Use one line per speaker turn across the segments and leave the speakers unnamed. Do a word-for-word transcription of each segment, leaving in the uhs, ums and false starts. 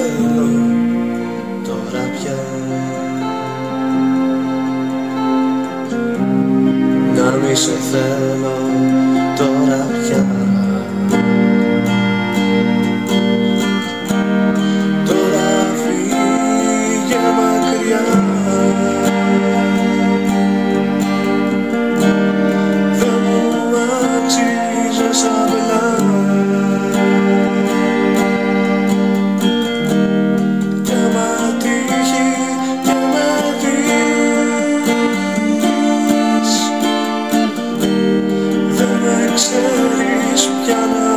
θέλω τώρα πια, να μη σε θέλω τώρα πια. Τώρα φύγε μακριά, δεν μου αξίζεις απλά. Ξέρεις πια να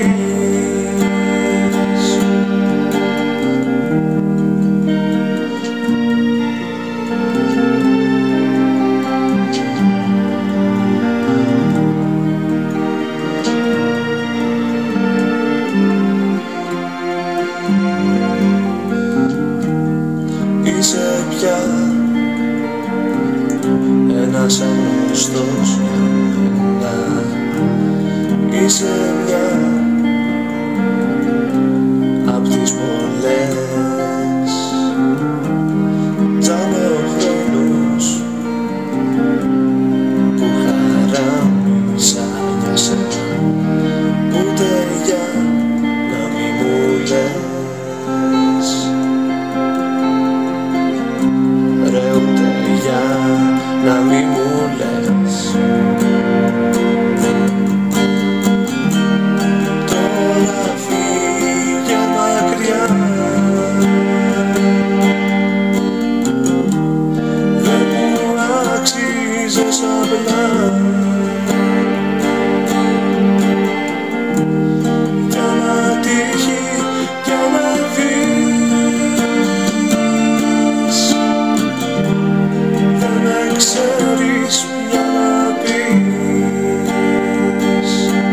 πεις, είσαι πια ένας αγνωστός για μένα. Είσαι μια απ' τις πολλές, τζάμε ο χρόνος που χαράμισα για σένα. Ούτε για να μη μου λες, ρε ούτε για να μη μου λες. Κι άμα τύχει κι άμα δεις, δεν με ξέρεις πια να πεις.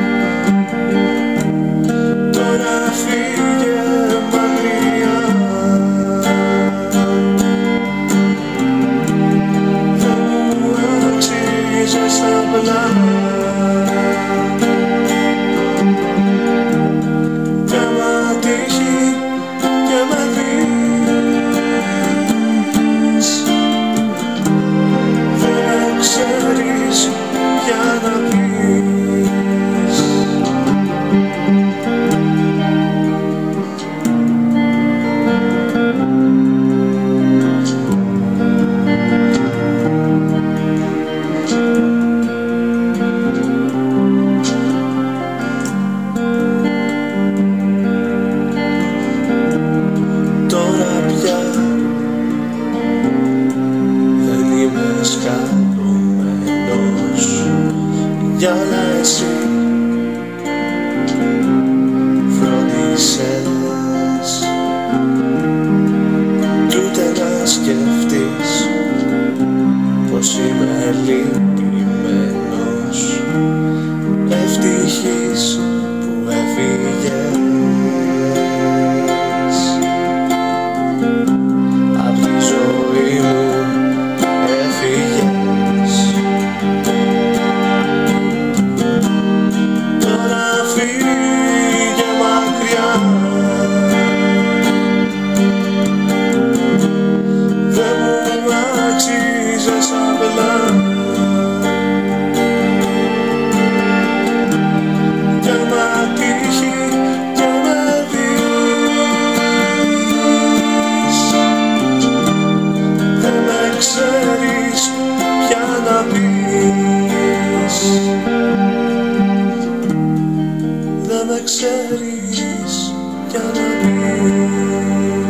Τώρα φύγε μακριά, δεν μου αξίζεις απλά. Κι άμα τύχει και με δεις, δεν με ξέρεις πια να πεις. Τώρα πια δεν είμαι σκαλωμένος, για να εσύ φρόντισες κι ούτε να σκεφτείς πως είμαι λυπημένος. Ευτυχής που έφυγες απ' τη ζωή μου, έφυγες. Τώρα φύγε μακριά, δεν μου αξίζεις απλά. Κι άμα τύχει και με δεις, δεν με ξέρεις πια να πεις. Δεν με ξέρεις πια να πεις.